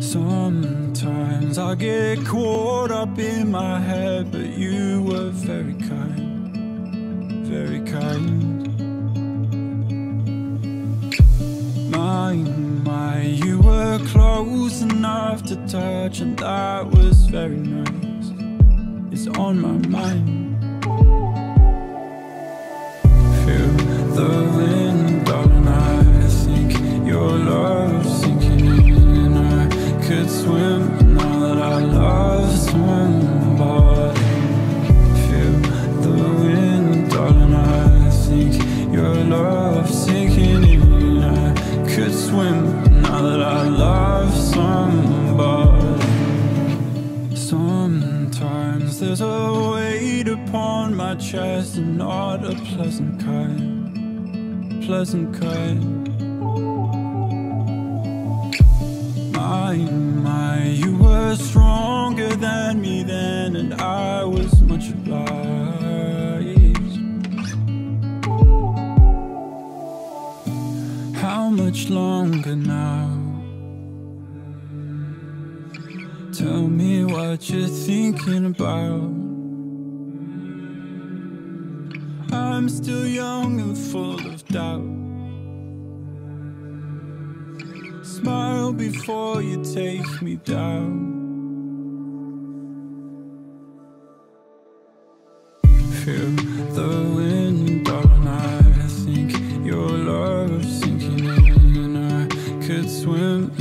Sometimes I get caught up in my head, but you were very kind, very kind. My, you were close enough to touch, and that was very nice. It's on my mind. Feel the wind, darling, I think your love's sinking in. I could swim, but now that I love somebody. Feel the wind, darling, I think your love's sinking in. I could swim, but now that I love somebody. Sometimes there's a weight upon my chest, and not a pleasant kind, pleasant kind. My, you were stronger than me then, and I was much obliged. How much longer now? Tell me what you're thinking about. I'm still young and full of doubt. Smile before you take me down. Feel the wind, darling, I think your love's sinking in. I could swim,